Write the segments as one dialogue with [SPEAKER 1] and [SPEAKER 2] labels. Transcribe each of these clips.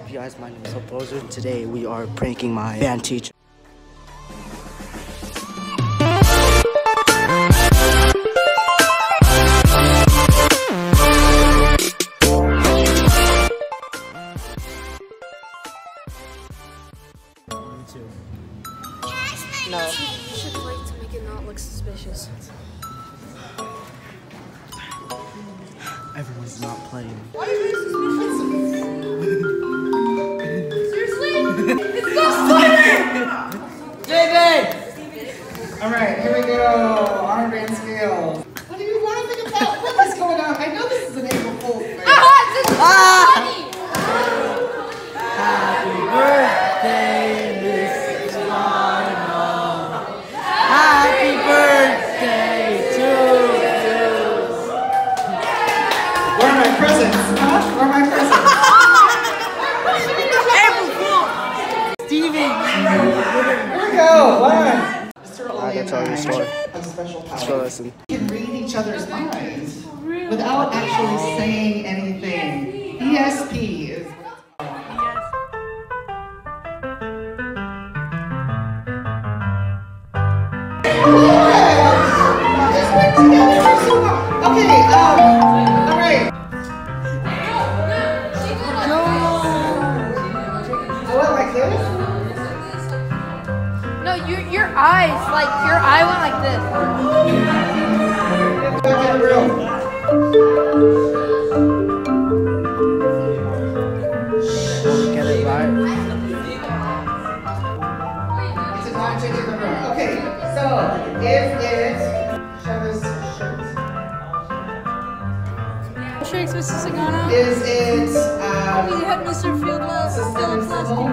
[SPEAKER 1] up, you guys? My name is Roseville. Today we are pranking my band teacher.
[SPEAKER 2] No. You should wait to make it not look suspicious.
[SPEAKER 1] Everyone's not playing.
[SPEAKER 2] Why are you suspicious? Seriously? It's Ghost Spider!
[SPEAKER 3] David! Alright, here we go. Honor band scale. What are you laughing about? What is going on? I know this is an April Fool's thing.
[SPEAKER 2] Funny!
[SPEAKER 1] Happy birthday, Mrs. Marimba. Happy birthday to you.
[SPEAKER 3] Where are my presents? Huh? Where are my presents?
[SPEAKER 1] April Fool! Steven!
[SPEAKER 3] Here we go. One. Mr.
[SPEAKER 1] I gotta tell you a story.
[SPEAKER 3] Has a special power.
[SPEAKER 1] Let's go listen.
[SPEAKER 3] You can read each other's minds without actually saying anything. ESP is. Okay, alright. What, like this?
[SPEAKER 2] No, your eyes, like your eye went like this.
[SPEAKER 3] Back in the room.
[SPEAKER 1] Get it right.
[SPEAKER 3] It's a non-change in the room. Okay, so if it's Shava's shirt.
[SPEAKER 2] Shakes, Mr. Sugano.
[SPEAKER 3] Is it
[SPEAKER 2] We had Mr. Field last
[SPEAKER 3] system
[SPEAKER 2] last
[SPEAKER 3] symbol?
[SPEAKER 2] year.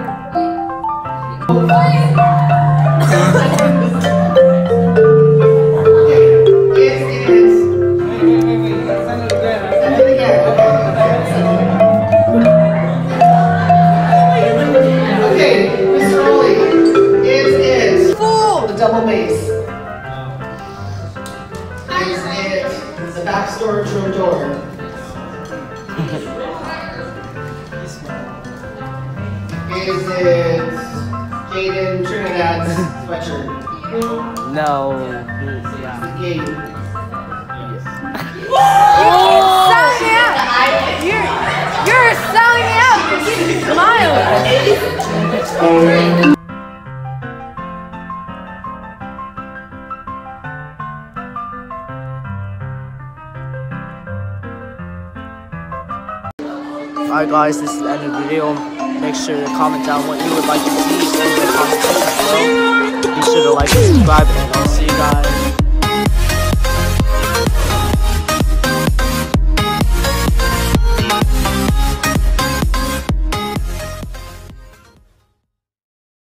[SPEAKER 3] Double bass. Is it the back storage room door? Is it Jaden Trinidad's sweatshirt?
[SPEAKER 1] No.
[SPEAKER 3] Yeah. Gate.
[SPEAKER 2] Selling me out. You're selling me out. You keep smiling.
[SPEAKER 1] Alright guys, this is the end of the video. Make sure to comment down what you would like to see in the comment section below. Be sure to like and subscribe, and I'll see you guys